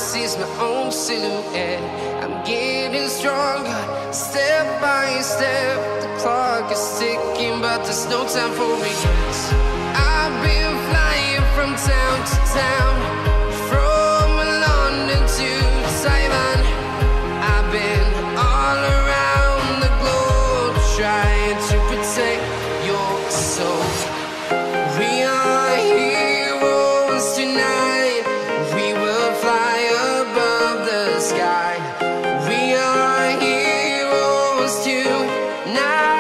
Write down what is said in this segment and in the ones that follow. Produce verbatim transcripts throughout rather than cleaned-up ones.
sees my own silhouette. I'm getting stronger, step by step. The clock is ticking, but there's no time for regrets. I've been flying from town to town, from London to Taiwan. I've been all around the globe, trying to protect your soul. We are heroes tonight. We will fly above the sky. We are heroes tonight.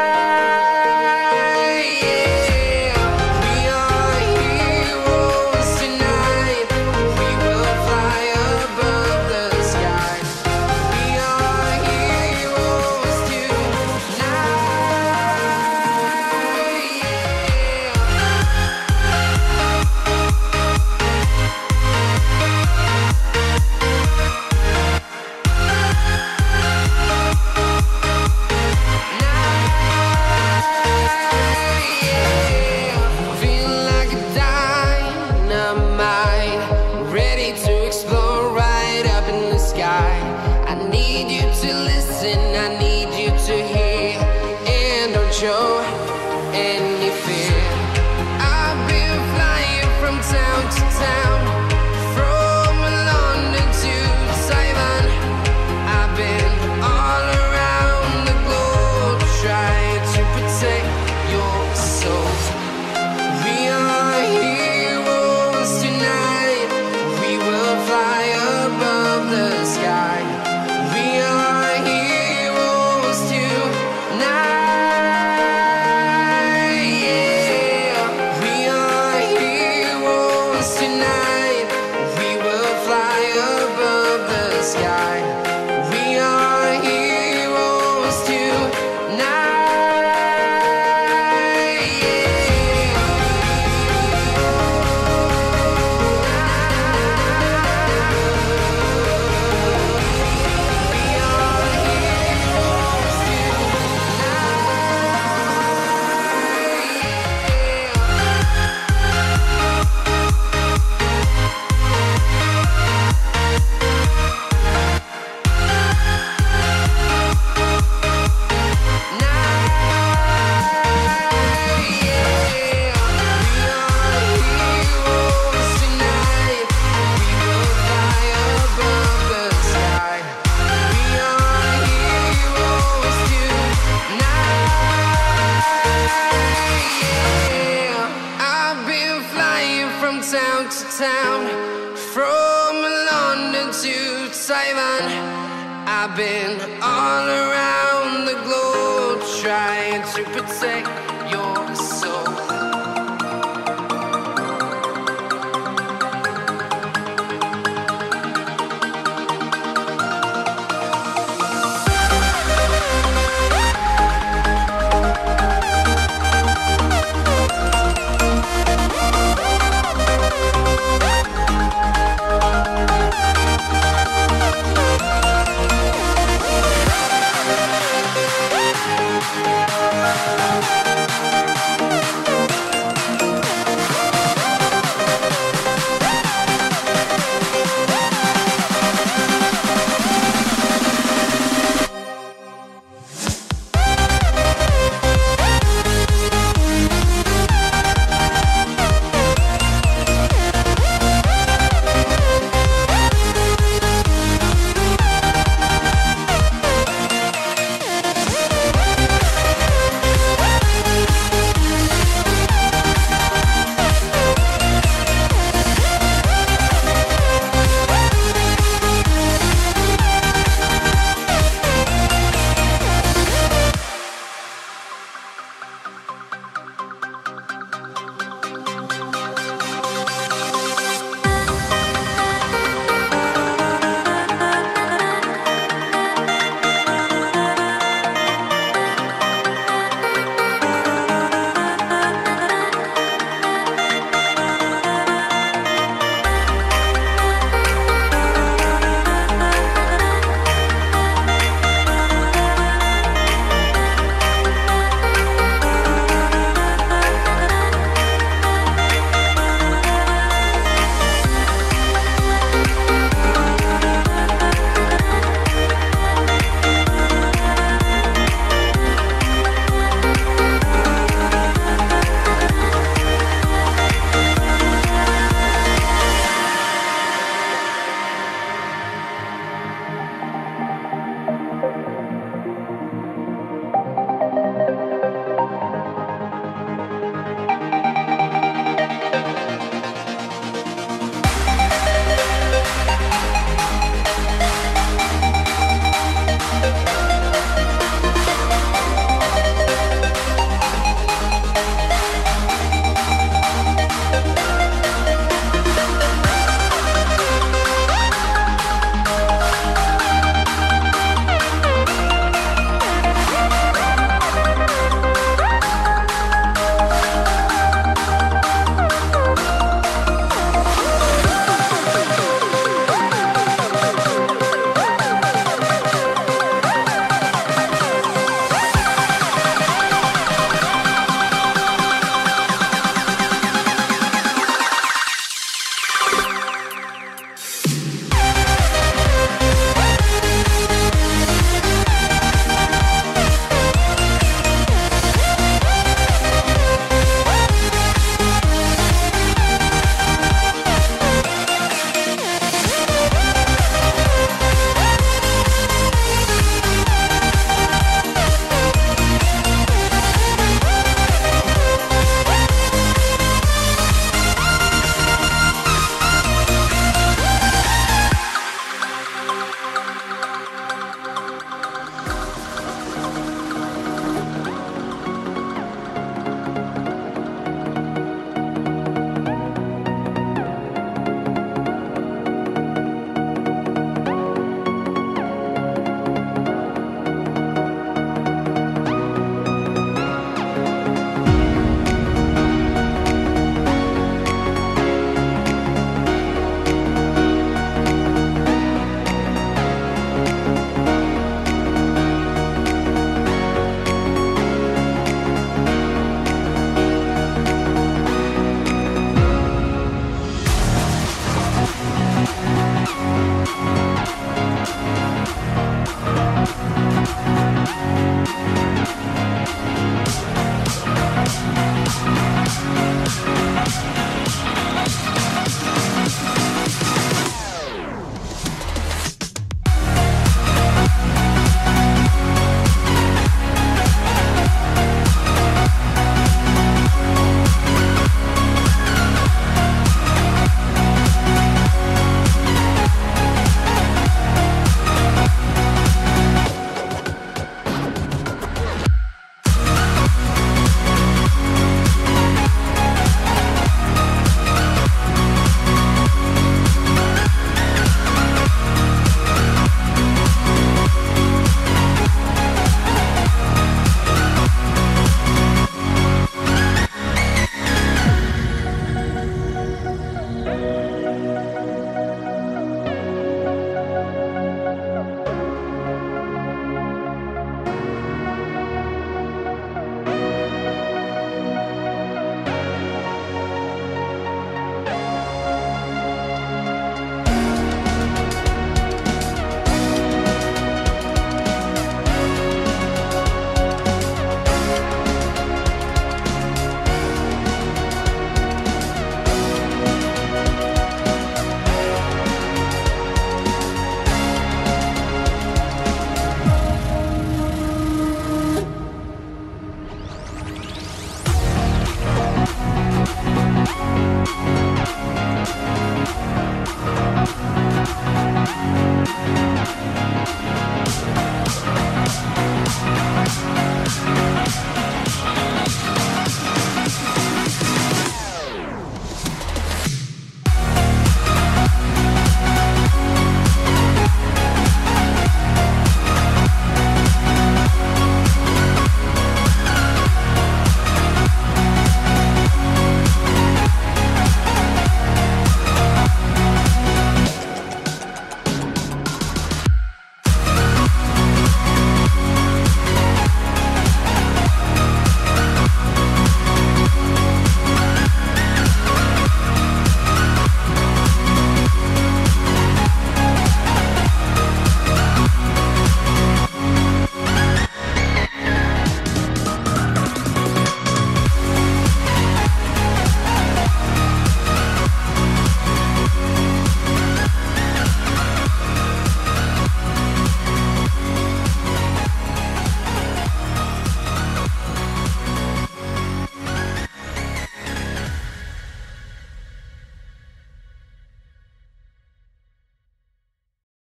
Show any fear. I've been flying from town to town, from London to Taiwan. I've been all around the globe, trying to protect your soul. We are heroes tonight. We will fly above the sky. We are heroes tonight. Town to town, from London to Taiwan. I've been all around the globe, trying to protect your